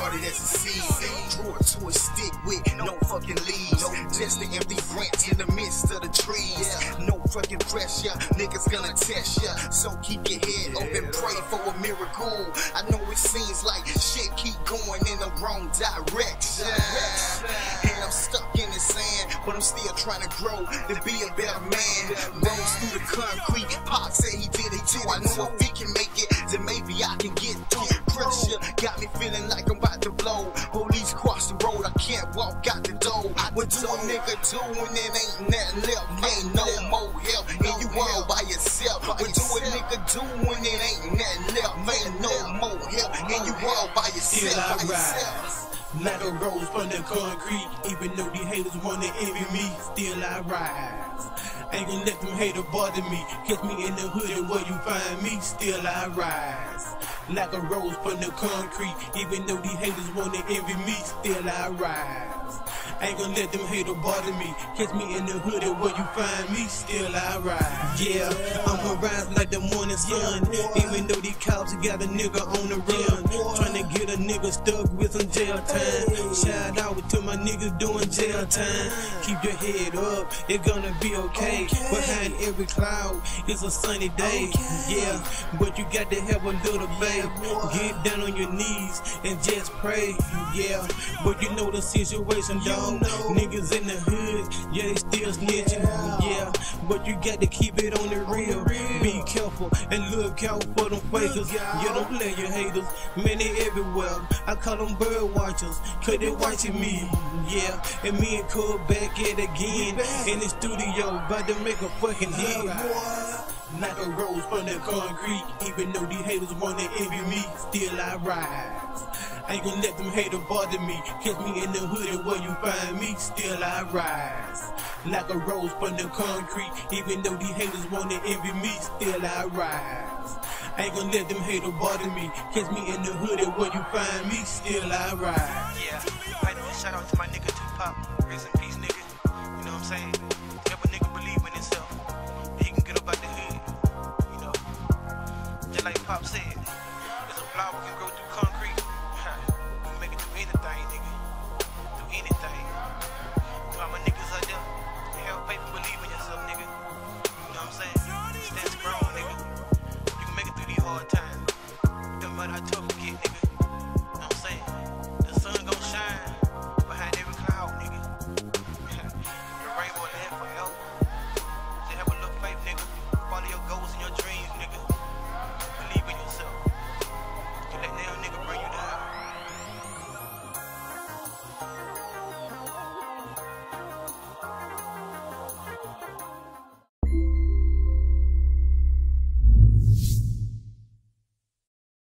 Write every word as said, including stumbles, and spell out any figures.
started as a seed, grew it to a stick with no fucking leaves, just an empty branch in the midst of the trees. No fucking pressure, niggas gonna test ya, so keep your head open, pray for a miracle. I know it seems like shit keep going in the wrong direction, and I'm stuck in the sand, but I'm still trying to grow to be a better man. Rose through the concrete, Pop said he did it too. I know if he can make it, then maybe I can get through. Pressure got me feeling like I'm about to blow. Police cross the road, I can't walk out the door. What do a nigga do when it ain't nothing left? Ain't no more help, and you all by yourself. What do a nigga do when it ain't nothing left? Ain't no more help, and you all by yourself. By yourself. Like a rose from the concrete, even though these haters wanna envy me, still I rise. Ain't gonna let them haters bother me. Catch me in the hood and where you find me, still I rise. Like a rose from the concrete, even though these haters wanna envy me, still I rise. Ain't gonna let them haters bother me. Catch me in the hood and where you find me, still I rise. Yeah, I'ma rise like the morning sun, even though these cops got a nigga on the run, tryna get a nigga stuck with some jail time. Shout out to my niggas doing jail time. Keep your head up, it's gonna be okay. Behind every cloud is a sunny day. Yeah, but you got to have a little babe. Get down on your knees and just pray. Yeah, but you know the situation, dog. Niggas in the hood, yeah, they still snitching. Yeah, but you got to keep it on the real. Be careful and look out for them fakers. You don't let your haters, man, they everywhere. I call them bird watchers, cause they watching me. Yeah, and me and Cole back at it again in the studio, about to make a fucking hit. Like a rose from the concrete, even though these haters wanna envy me, still I rise. Ain't gonna let them haters bother me. Catch me in the hood and where you find me, still I rise. Like a rose from the concrete, even though these haters wanna envy me, still I rise. Ain't gonna let them haters bother me. Catch me in the hood and where you find me, still I rise. Yeah, right, shout out to my nigga Tupac, rest in peace, nigga. You know what I'm saying?